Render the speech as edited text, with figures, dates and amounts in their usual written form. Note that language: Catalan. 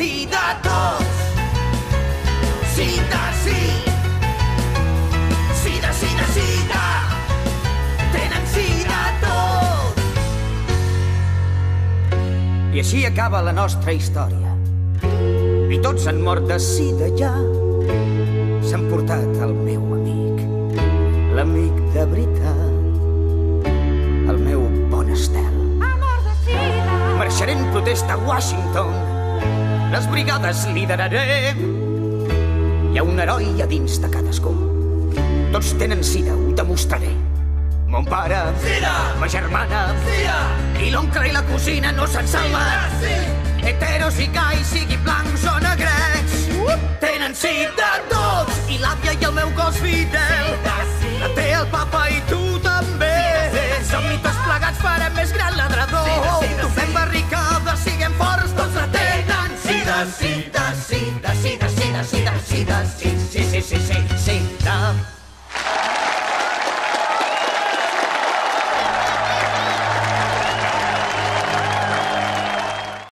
sí de tots. Sí de sí. Sí de sí de sí de. Tenen sí de tot. I així acaba la nostra història. I tots han mort de sida ja. S'han portat el meu amic, l'amic de veritat, el meu bon estel. Marxaré en protesta a Washington, les brigades liderarem. Hi ha un heroi a dins de cadascú. Tots tenen sida, ho demostraré. Mon pare, sida. Ma germana, sida. I l'oncle i la cosina no se'n salven. Sí. Heteros i gais, sigui blancs o negrets, tenen sida tots. I l'àvia i el meu gos Fidel, la té el papa i tu també. Som-hi tots plegats, farem més gran l'adrador. Topem barricades, siguem forts, tots la tenen. Sida, sida, sida, sida, sida, sida, sida, sida, sida.